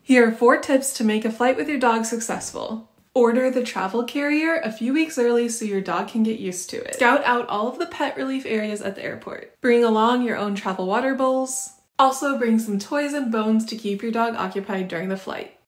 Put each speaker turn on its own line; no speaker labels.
Here are 4 tips to make a flight with your dog successful. Order the travel carrier a few weeks early so your dog can get used to it. Scout out all of the pet relief areas at the airport. Bring along your own travel water bowls. Also bring some toys and bones to keep your dog occupied during the flight.